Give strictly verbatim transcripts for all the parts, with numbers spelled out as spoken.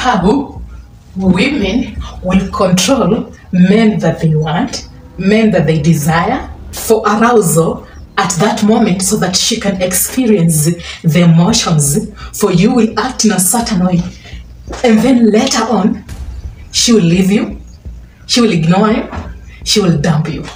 how women will control men that they want, men that they desire, for arousal at that moment, so that she can experience the emotions. For you will act in a certain way, and then later on she will leave you, she will ignore you, she will dump you.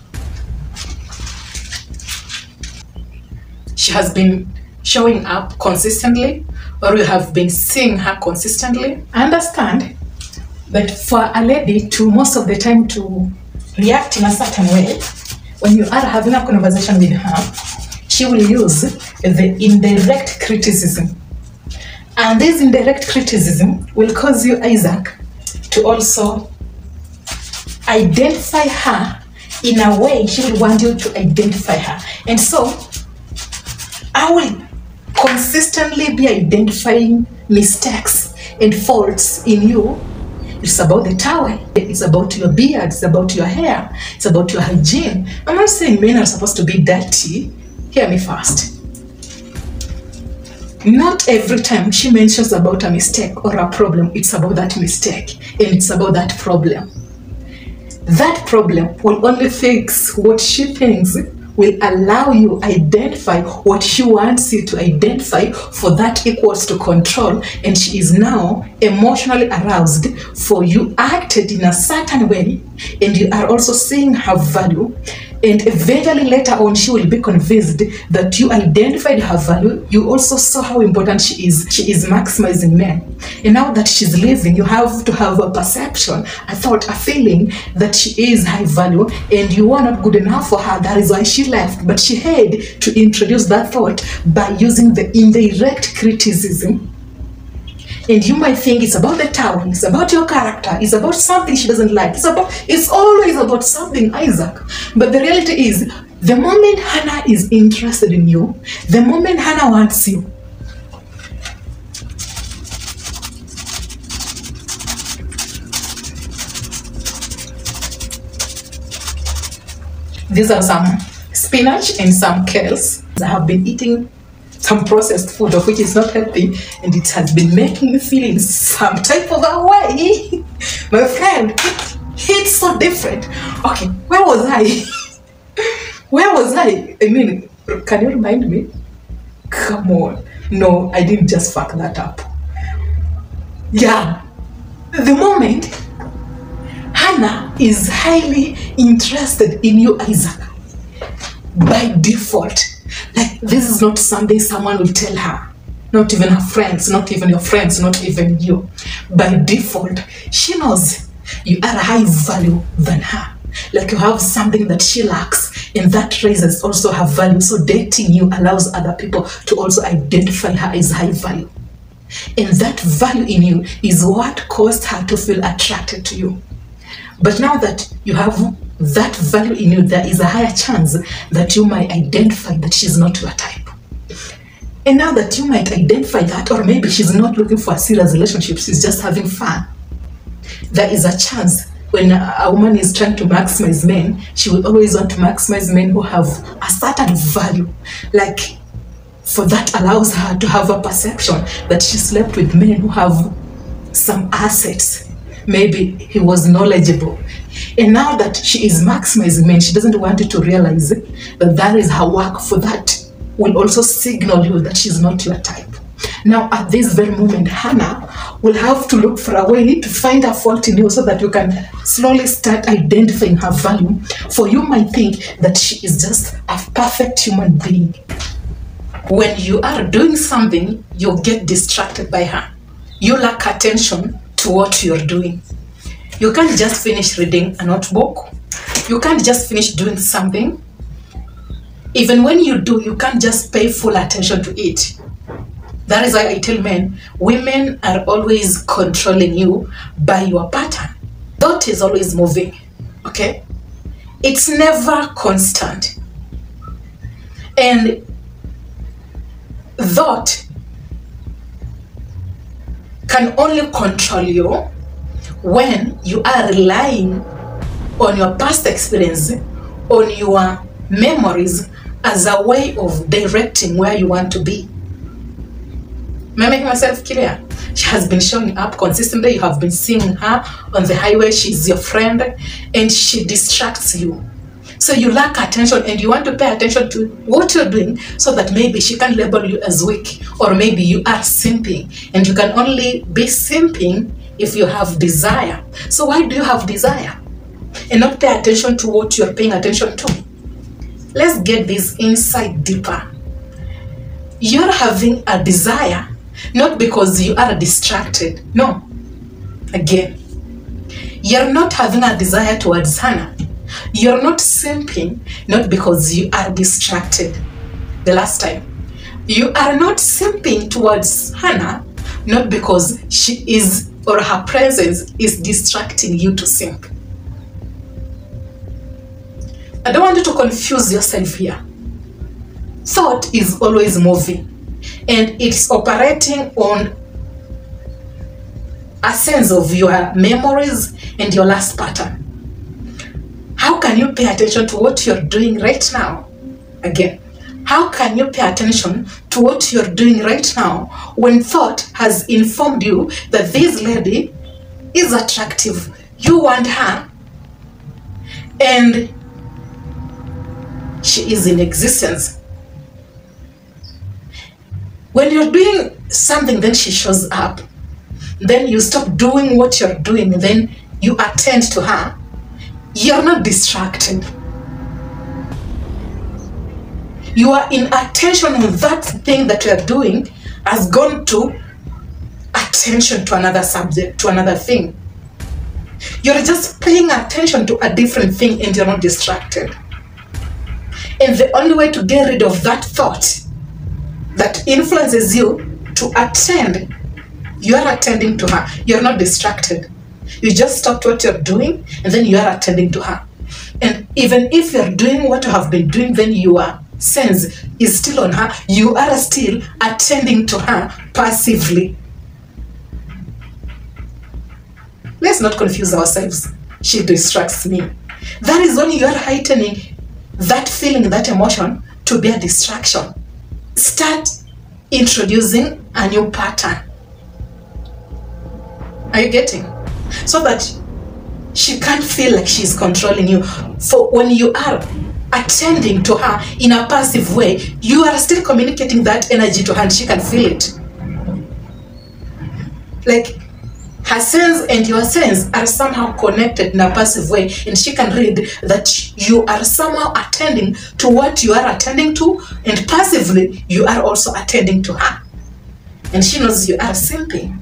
She has been showing up consistently, or you have been seeing her consistently. Understand that for a lady to most of the time to react in a certain way, when you are having a conversation with her, she will use the indirect criticism. And this indirect criticism will cause you, Isaac, to also identify her in a way she will want you to identify her. And so I will consistently be identifying mistakes and faults in you. It's about the towel, it's about your beard, it's about your hair, it's about your hygiene. I'm not saying men are supposed to be dirty. Hear me first. Not every time she mentions about a mistake or a problem, it's about that mistake and it's about that problem. That problem will only fix what she thinks will allow you identify what she wants you to identify, for that equals to control, and she is now emotionally aroused for you acted in a certain way, and you are also seeing her value, and eventually later on she will be convinced that you identified her value, you also saw how important she is. She is maximizing men, and now that she's leaving, you have to have a perception, a thought, a feeling that she is high value, and you are not good enough for her. That is why she left. But she had to introduce that thought by using the indirect criticism. And you might think it's about the towel, it's about your character, it's about something she doesn't like, it's about, it's always about something, Isaac. But the reality is, the moment Hannah is interested in you, the moment Hannah wants you, these are some spinach and some kales. I have been eating some processed food of which is not healthy, and it has been making me feel in some type of a way. My friend, it, it's so different. Okay, where was I? Where was I? I mean, can you remind me? Come on. No, I didn't just fuck that up. Yeah. The moment Hannah is highly interested in you, Isaac, by default, like, this is not something someone will tell her, not even her friends, not even your friends, not even you. By default, she knows you are a high value than her. Like, you have something that she lacks, and that raises also her value. So dating you allows other people to also identify her as high value. And that value in you is what caused her to feel attracted to you. But now that you have that value in you, there is a higher chance that you might identify that she's not your type. And now that you might identify that, or maybe she's not looking for a serious relationship, she's just having fun, there is a chance when a woman is trying to maximize men, she will always want to maximize men who have a certain value. Like, for that allows her to have a perception that she slept with men who have some assets. Maybe he was knowledgeable. And now that she is maximizing men, she doesn't want you to realize that that is her work. For that will also signal you that she's not your type. Now, at this very moment, Hannah will have to look for a way to find a fault in you so that you can slowly start identifying her value. For you might think that she is just a perfect human being. When you are doing something, you get distracted by her. You lack attention to what you're doing. You can't just finish reading a notebook. You can't just finish doing something. Even when you do, you can't just pay full attention to it. That is why I tell men, women are always controlling you by your pattern. Thought is always moving, okay? It's never constant. And thought can only control you when you are relying on your past experience, on your memories as a way of directing where you want to be. Am I making myself clear? She has been showing up consistently. You have been seeing her on the highway. She's your friend and she distracts you. So you lack attention and you want to pay attention to what you're doing so that maybe she can label you as weak, or maybe you are simping, and you can only be simping if you have desire. So why do you have desire and not pay attention to what you're paying attention to? Let's get this insight deeper. You're having a desire not because you are distracted. No. Again, you're not having a desire towards Hannah. You're not simping not because you are distracted. The last time, you are not simping towards Hannah not because she is, or her presence is distracting you to simp. I don't want you to confuse yourself here. Thought is always moving and it's operating on a sense of your memories and your last pattern. How can you pay attention to what you're doing right now? Again, how can you pay attention to what you're doing right now when thought has informed you that this lady is attractive, you want her, and she is in existence? When you're doing something, then she shows up. Then you stop doing what you're doing, and then you attend to her. You're not distracted. You are in attention with that thing that you're doing has gone to attention to another subject, to another thing. You're just paying attention to a different thing and you're not distracted. And the only way to get rid of that thought that influences you to attend, you are attending to her. You're not distracted. You just stopped what you're doing and then you are attending to her. And even if you're doing what you have been doing, then your sense is still on her. You are still attending to her passively. Let's not confuse ourselves. She distracts me. That is when you are heightening that feeling, that emotion to be a distraction. Start introducing a new pattern. Are you getting? So that she can't feel like she's controlling you. For when you are attending to her in a passive way, you are still communicating that energy to her and she can feel it. Like her sense and your sense are somehow connected in a passive way, and she can read that you are somehow attending to what you are attending to, and passively you are also attending to her. And she knows you are simping.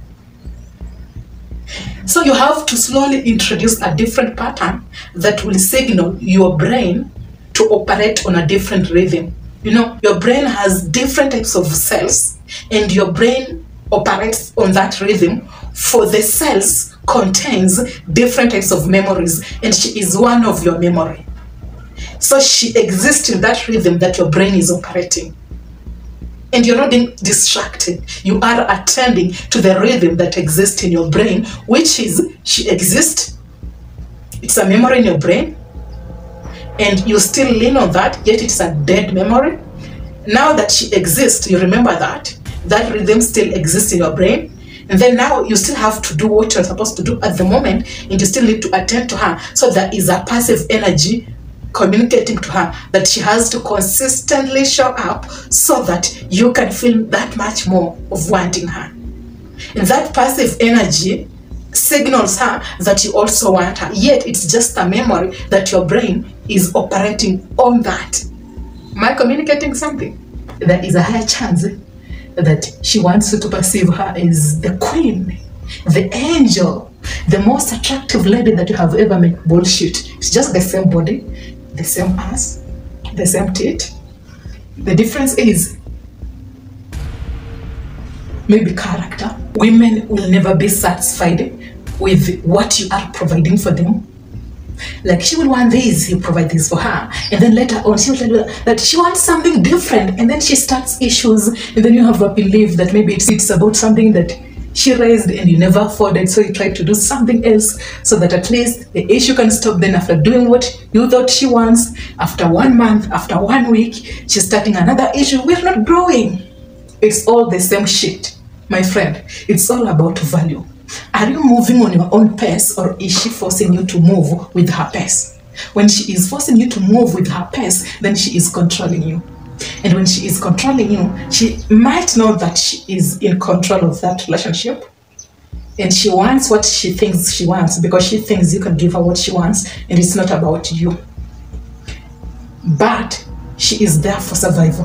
So you have to slowly introduce a different pattern that will signal your brain to operate on a different rhythm. You know, your brain has different types of cells, and your brain operates on that rhythm. For the cells contains different types of memories, and she is one of your memory. So she exists in that rhythm that your brain is operating. And you're not being distracted. You are attending to the rhythm that exists in your brain, which is she exists. It's a memory in your brain. And you still lean on that, yet it's a dead memory. Now that she exists, you remember that. That rhythm still exists in your brain. And then now you still have to do what you're supposed to do at the moment, and you still need to attend to her. So there is a passive energy communicating to her that she has to consistently show up so that you can feel that much more of wanting her. And that passive energy signals her that you also want her, yet it's just a memory that your brain is operating on that. Am I communicating something? There is a higher chance that she wants you to perceive her as the queen, the angel, the most attractive lady that you have ever met. Bullshit. It's just the same body, the same ass, the same tit. The difference is maybe character. Women will never be satisfied with what you are providing for them. Like, she will want this, you provide this for her, and then later on she will tell you that she wants something different, and then she starts issues, and then you have a belief that maybe it's, it's about something that she raised and you never afforded, so you try to do something else so that at least the issue can stop. Then after doing what you thought she wants, after one month, after one week, she's starting another issue. We're not growing. it's all the same shit. My friend, it's all about value. Are you moving on your own pace, or is she forcing you to move with her pace? When she is forcing you to move with her pace, then she is controlling you. And when she is controlling you, she might know that she is in control of that relationship. And she wants what she thinks she wants, because she thinks you can give her what she wants, and it's not about you. But she is there for survival.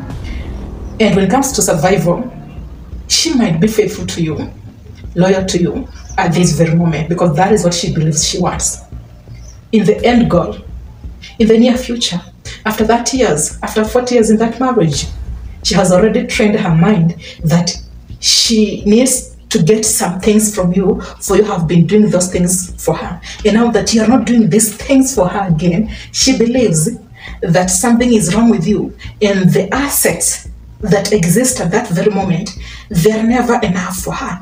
And when it comes to survival, she might be faithful to you, loyal to you at this very moment, because that is what she believes she wants. In the end goal, in the near future, after thirty years, after forty years in that marriage, she has already trained her mind that she needs to get some things from you, for you have been doing those things for her. And now that you are not doing these things for her again, she believes that something is wrong with you, and the assets that exist at that very moment, they're never enough for her.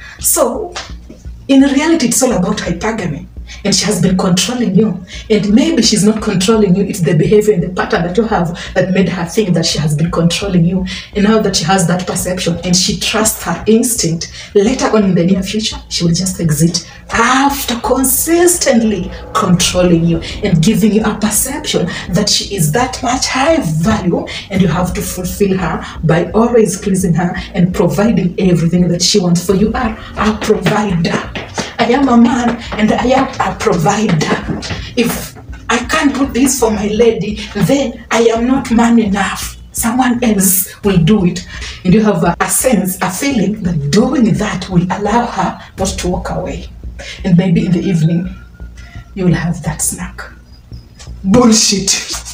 So in reality, it's all about hypergamy. And she has been controlling you. And maybe she's not controlling you. It's the behavior and the pattern that you have that made her think that she has been controlling you. And now that she has that perception and she trusts her instinct, later on in the near future, she will just exit after consistently controlling you and giving you a perception that she is that much high value, and you have to fulfill her by always pleasing her and providing everything that she wants. For you are a provider. I am a man and I am a provider. If I can't do this for my lady, then I am not man enough. Someone else will do it. And you have a, a sense, a feeling that doing that will allow her not to walk away. And maybe in the evening, you will have that snack. Bullshit.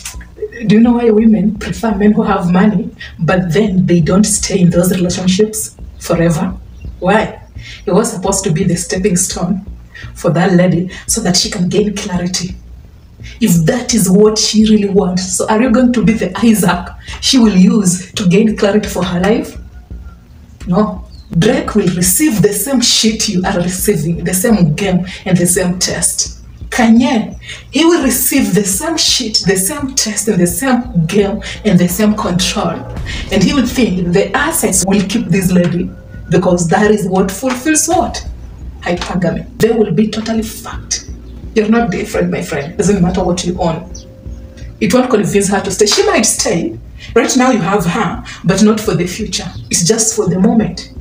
Do you know why women prefer men who have money, but then they don't stay in those relationships forever? Why? It was supposed to be the stepping stone for that lady so that she can gain clarity. If that is what she really wants, so are you going to be the Isaac she will use to gain clarity for her life? No. Drake will receive the same shit you are receiving, the same game and the same test. Kanye, he will receive the same shit, the same test and the same game and the same control. And he will think the assets will keep this lady, because that is what fulfills what? Hypergamy. They will be totally fucked. You're not different, my friend. Doesn't matter what you own. It won't convince her to stay. She might stay. Right now you have her, but not for the future. It's just for the moment.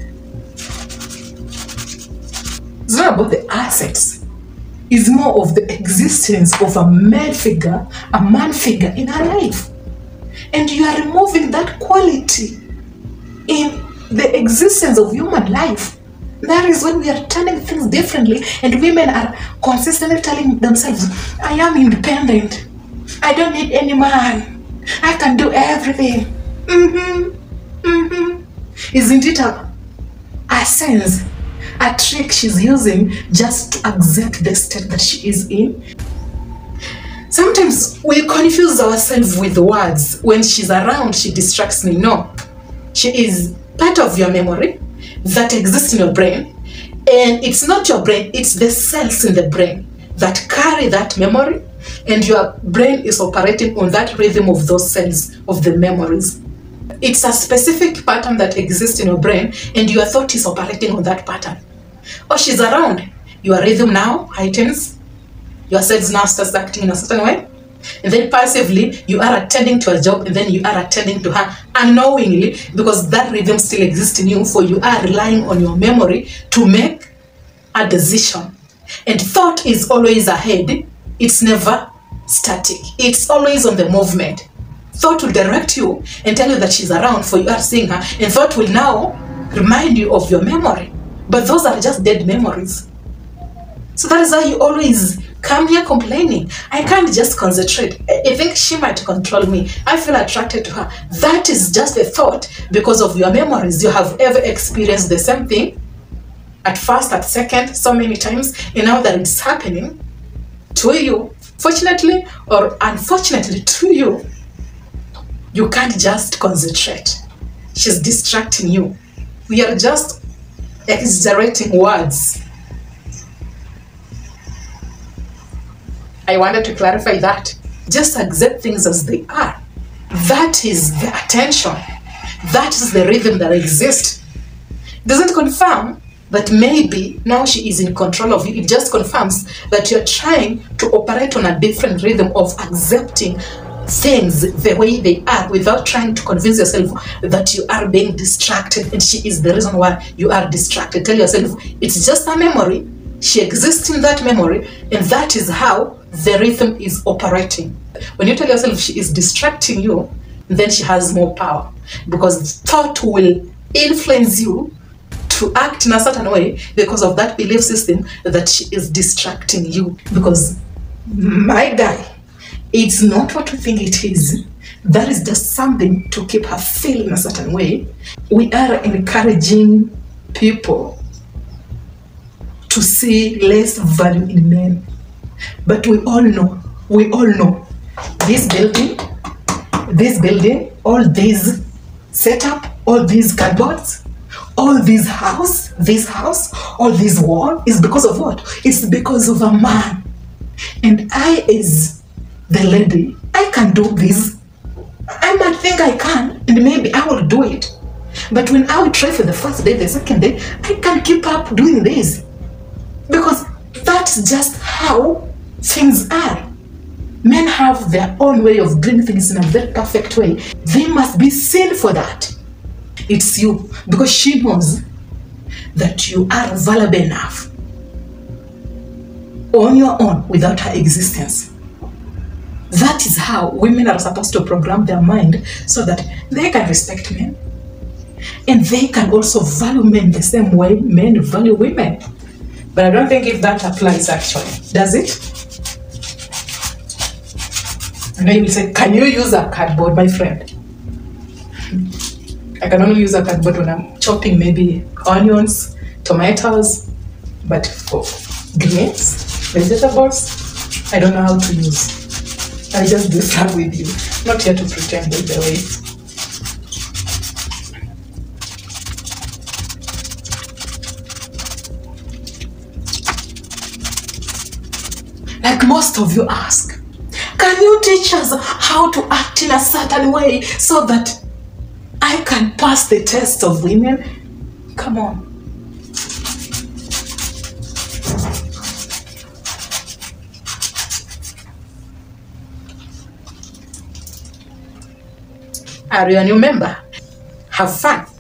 It's not about the assets. It's more of the existence of a male figure, a man figure in her life. And you are removing that quality in the existence of human life. That is when we are turning things differently, and women are consistently telling themselves, I am independent. I don't need any man. I can do everything. Mm-hmm. Mm-hmm. Isn't it a, a sense, a trick she's using just to accept the state that she is in? Sometimes we confuse ourselves with words. When she's around, she distracts me. No. She is part of your memory that exists in your brain, and it's not your brain, it's the cells in the brain that carry that memory, and your brain is operating on that rhythm of those cells of the memories. It's a specific pattern that exists in your brain, and your thought is operating on that pattern. Oh, she's around, your rhythm now heightens, your cells now starts acting in a certain way. And then passively, you are attending to a job, and then you are attending to her unknowingly, because that rhythm still exists in you, for you are relying on your memory to make a decision. And thought is always ahead. It's never static. It's always on the movement. Thought will direct you and tell you that she's around, for you are seeing her, and thought will now remind you of your memory. But those are just dead memories. So that is why you always come here complaining. I can't just concentrate. I think she might control me. I feel attracted to her. That is just a thought because of your memories. You have ever experienced the same thing at first, at second, so many times, and now that it's happening to you, fortunately or unfortunately to you, you can't just concentrate. She's distracting you. We are just exaggerating words. I wanted to clarify that. Just accept things as they are. That is the attention that is the rhythm that exists. It doesn't confirm that maybe now she is in control of you. It just confirms that you're trying to operate on a different rhythm of accepting things the way they are without trying to convince yourself that you are being distracted and she is the reason why you are distracted. Tell yourself it's just a memory. She exists in that memory, and that is how the rhythm is operating. When you tell yourself she is distracting you, then she has more power, because thought will influence you to act in a certain way because of that belief system that she is distracting you. Because, my guy, it's not what we think it is. That is just something to keep her feeling a certain way. We are encouraging people to see less value in men. But we all know, we all know, this building, this building, all these setup, all these cardboards, all this house, this house, all this wall is because of what? It's because of a man. And I, as the lady, I can do this. I might think I can, and maybe I will do it. But when I will try for the first day, the second day, I can't keep up doing this. Because that's just how things are. Men have their own way of doing things in a very perfect way. They must be seen for that. It's you, because she knows that you are valuable enough on your own without her existence. That is how women are supposed to program their mind so that they can respect men. And they can also value men the same way men value women. But I don't think if that applies actually. Does it? And then you will say, can you use a cardboard, my friend? I can only use a cardboard when I'm chopping maybe onions, tomatoes, but for greens, vegetables, I don't know how to use. I just do that with you. Not here to pretend, by the way. Like most of you ask, can you teach us how to act in a certain way so that I can pass the test of women? Come on. Are you a new member? Have fun.